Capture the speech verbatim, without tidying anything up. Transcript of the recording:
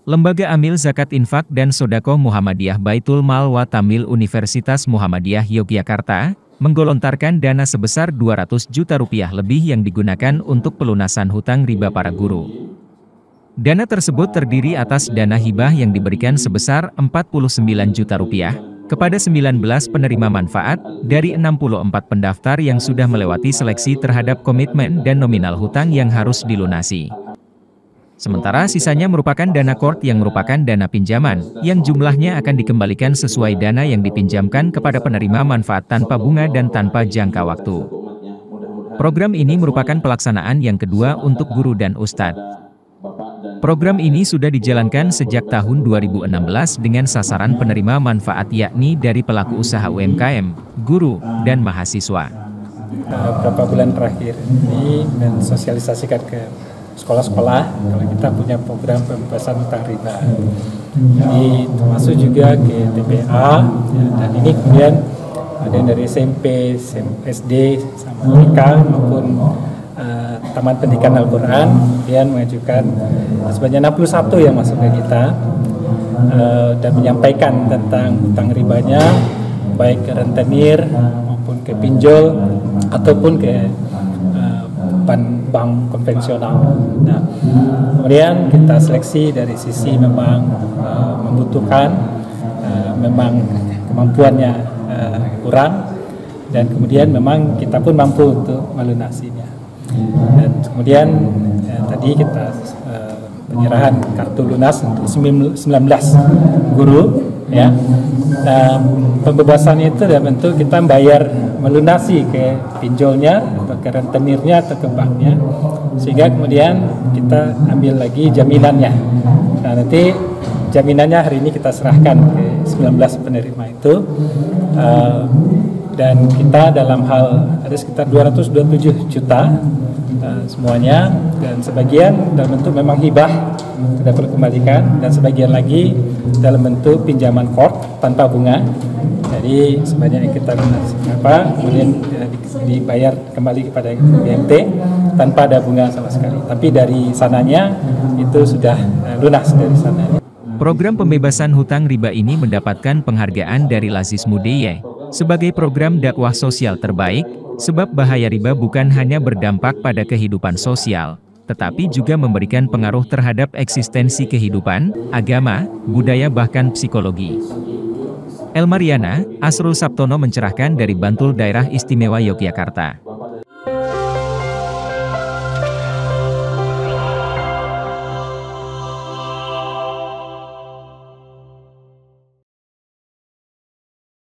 Lembaga Amil Zakat Infak dan Sodaqoh Muhammadiyah Baitul Mal wa Tamil Universitas Muhammadiyah Yogyakarta, menggelontarkan dana sebesar dua ratus juta rupiah lebih yang digunakan untuk pelunasan hutang riba para guru. Dana tersebut terdiri atas dana hibah yang diberikan sebesar empat puluh sembilan juta rupiah, kepada sembilan belas penerima manfaat, dari enam puluh empat pendaftar yang sudah melewati seleksi terhadap komitmen dan nominal hutang yang harus dilunasi. Sementara sisanya merupakan dana kort yang merupakan dana pinjaman, yang jumlahnya akan dikembalikan sesuai dana yang dipinjamkan kepada penerima manfaat tanpa bunga dan tanpa jangka waktu. Program ini merupakan pelaksanaan yang kedua untuk guru dan ustadz. Program ini sudah dijalankan sejak tahun dua ribu enam belas dengan sasaran penerima manfaat yakni dari pelaku usaha U M K M, guru, dan mahasiswa. Beberapa bulan terakhir ini mensosialisasikan ke sekolah-sekolah kalau kita punya program pembebasan hutang riba. Jadi termasuk juga ke T P A ya, dan ini kemudian ada yang dari S M P, S D, sama T K maupun uh, Taman Pendidikan Al-Quran, kemudian mengajukan sebanyak enam puluh satu yang masuk ke kita uh, dan menyampaikan tentang hutang ribanya baik ke rentenir maupun ke pinjol ataupun ke bank konvensional. Nah, kemudian kita seleksi dari sisi memang uh, membutuhkan, uh, memang kemampuannya uh, kurang, dan kemudian memang kita pun mampu untuk melunasinya. Dan kemudian uh, tadi kita uh, penyerahan kartu lunas untuk sembilan belas guru, ya. Nah, pembebasan itu dalam bentuk kita bayar melunasi ke pinjolnya atau ke rentenirnya atau ke banknya, sehingga kemudian kita ambil lagi jaminannya. Nah, nanti jaminannya hari ini kita serahkan ke sembilan belas penerima itu, uh, dan kita dalam hal ada sekitar dua ratus dua puluh tujuh juta uh, semuanya, dan sebagian dalam bentuk memang hibah kita perlu kembalikan, dan sebagian lagi dalam bentuk pinjaman kort tanpa bunga. Jadi sebanyak yang kita lunasi apa, kemudian ya, dibayar kembali kepada B M T tanpa ada bunga sama sekali. Tapi dari sananya itu sudah uh, lunas dari sananya. Program pembebasan hutang riba ini mendapatkan penghargaan dari Lazis Mudeye sebagai program dakwah sosial terbaik, sebab bahaya riba bukan hanya berdampak pada kehidupan sosial, tetapi juga memberikan pengaruh terhadap eksistensi kehidupan, agama, budaya bahkan psikologi. Elmariana, Asrul Sabtono mencerahkan dari Bantul Daerah Istimewa Yogyakarta.